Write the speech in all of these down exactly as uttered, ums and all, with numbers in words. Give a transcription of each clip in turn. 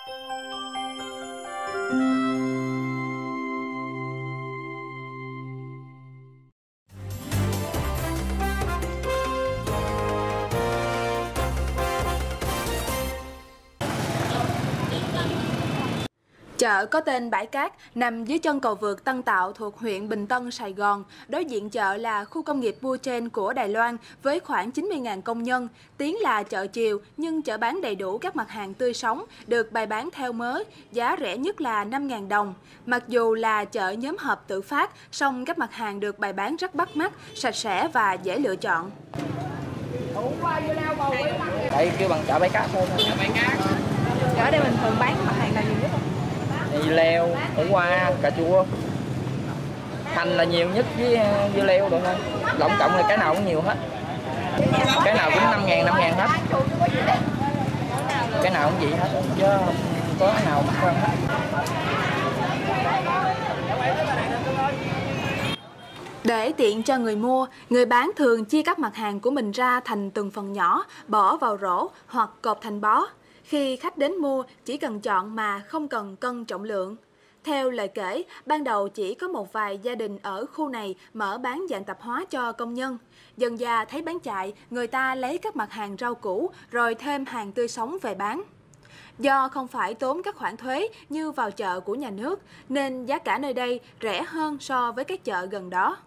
Chợ có tên Bãi Cát nằm dưới chân cầu vượt Tân Tạo thuộc huyện Bình Tân, Sài Gòn. Đối diện chợ là khu công nghiệp Puchen của Đài Loan với khoảng chín mươi nghìn công nhân. Tiếng là chợ chiều nhưng chợ bán đầy đủ các mặt hàng tươi sống, được bày bán theo mớ, giá rẻ nhất là năm nghìn đồng. Mặc dù là chợ nhóm họp tự phát, song các mặt hàng được bày bán rất bắt mắt, sạch sẽ và dễ lựa chọn. Đây kêu bằng chợ Bãi Cát thôi. Chợ Bãi Cát. Ở đây mình thường bán mặt hàng nào nhiều nhất không? Dưa leo, củ qua, cà chua. Hành là nhiều nhất với dưa leo rồi thôi. Tổng cộng là cái nào cũng nhiều hết. Cái nào cũng năm ngàn, năm ngàn hết. Cái nào cũng vậy hết, chứ không có cái nào mắc hơn hết. Để tiện cho người mua, người bán thường chia các mặt hàng của mình ra thành từng phần nhỏ, bỏ vào rổ hoặc cột thành bó. Khi khách đến mua, chỉ cần chọn mà không cần cân trọng lượng. Theo lời kể, ban đầu chỉ có một vài gia đình ở khu này mở bán dạng tạp hóa cho công nhân. Dần dà thấy bán chạy, người ta lấy các mặt hàng rau củ rồi thêm hàng tươi sống về bán. Do không phải tốn các khoản thuế như vào chợ của nhà nước, nên giá cả nơi đây rẻ hơn so với các chợ gần đó.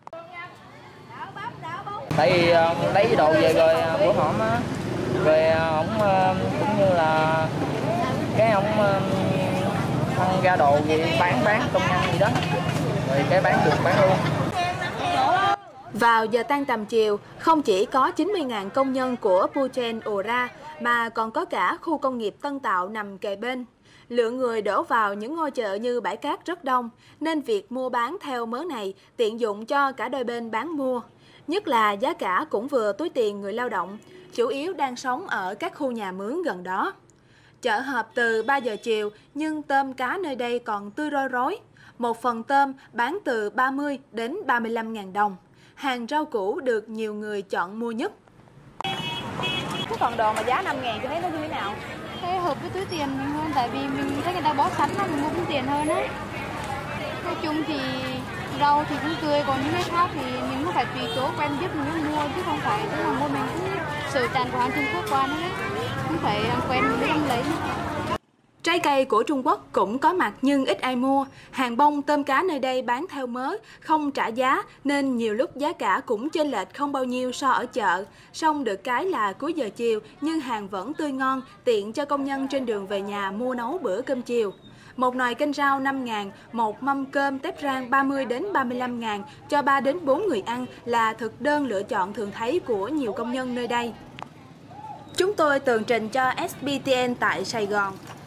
Tại vì lấy đồ về rồi bữa hổm á, rồi ổng cũng như là cái ổng phân ra đồ gì bán bán công nhân gì đó, rồi cái bán được bán luôn. Vào giờ tan tầm chiều, không chỉ có chín mươi nghìn công nhân của Puchen ùa ra, mà còn có cả khu công nghiệp Tân Tạo nằm kề bên. Lượng người đổ vào những ngôi chợ như Bãi Cát rất đông, nên việc mua bán theo mớ này tiện dụng cho cả đôi bên bán mua. Nhất là giá cả cũng vừa túi tiền người lao động, chủ yếu đang sống ở các khu nhà mướn gần đó. Chợ họp từ ba giờ chiều, nhưng tôm cá nơi đây còn tươi roi rói. Một phần tôm bán từ ba mươi đến ba mươi lăm nghìn đồng. Hàng rau củ được nhiều người chọn mua nhất. Cái phần đồ mà giá năm nghìn cho thấy nó như thế nào? Thấy hợp với túi tiền mình hơn, tại vì mình thấy người ta bó sẵn là mình mua cũng tiền hơn á. Nói chung thì rau thì cũng tươi, còn những cái khác thì mình cũng phải tùy chỗ quen biết mình mới mua, chứ không phải tức là mua mình cũng sợ tràn của hàng Trung Quốc qua nữa đấy, cũng phải quen mình mới lấy. Trái cây của Trung Quốc cũng có mặt nhưng ít ai mua. Hàng bông tôm cá nơi đây bán theo mớ, không trả giá nên nhiều lúc giá cả cũng chênh lệch không bao nhiêu so ở chợ. Song được cái là cuối giờ chiều nhưng hàng vẫn tươi ngon, tiện cho công nhân trên đường về nhà mua nấu bữa cơm chiều. Một nồi canh rau năm nghìn, một mâm cơm tép rang ba mươi đến ba mươi lăm nghìn cho ba đến bốn người ăn là thực đơn lựa chọn thường thấy của nhiều công nhân nơi đây. Chúng tôi tường trình cho ét bê tê en tại Sài Gòn.